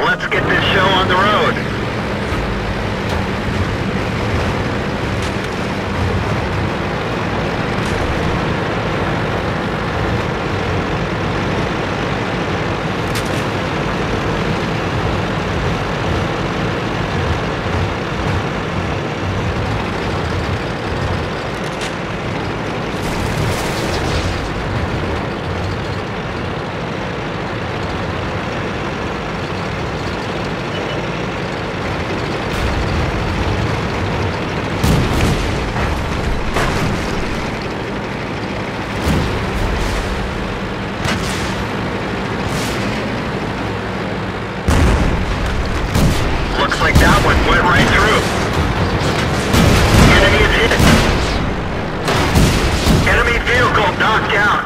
let's get this show on the road. Like that one went right through. Enemy is hit. Enemy vehicle knocked down.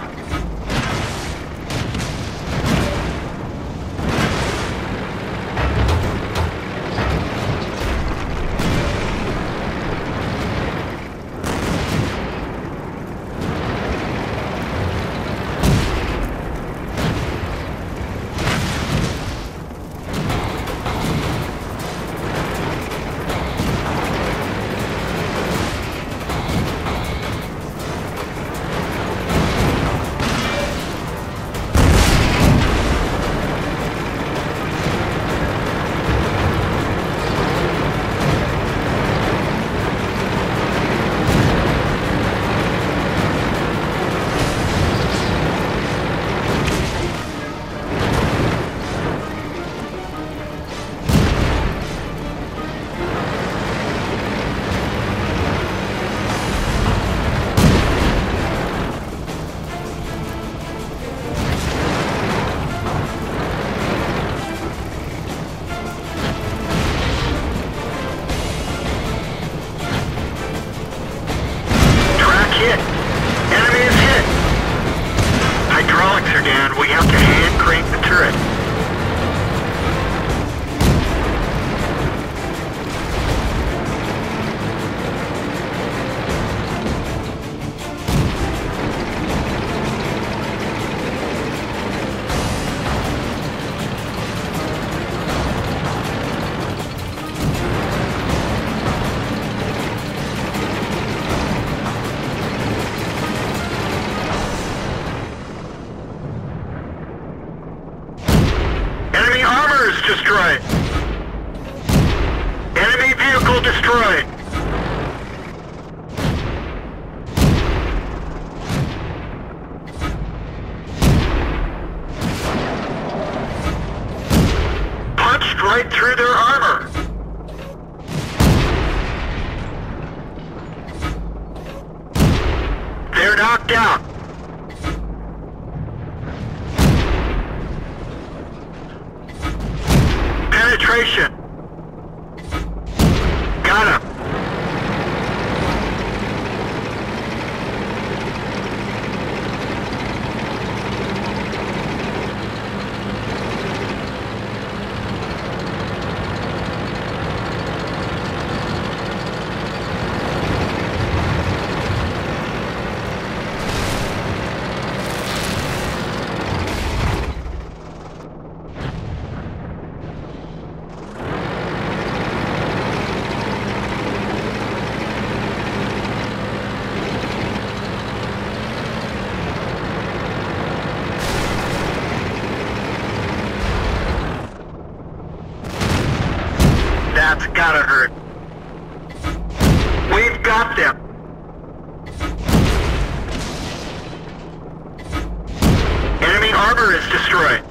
Hit. Enemy is hit. Hydraulics are down. We have to hand crank the turret. Enemy armor is destroyed. Enemy vehicle destroyed. Punched right through their armor. They're knocked out. Penetration. Got him. That's gotta hurt. We've got them. Enemy armor is destroyed.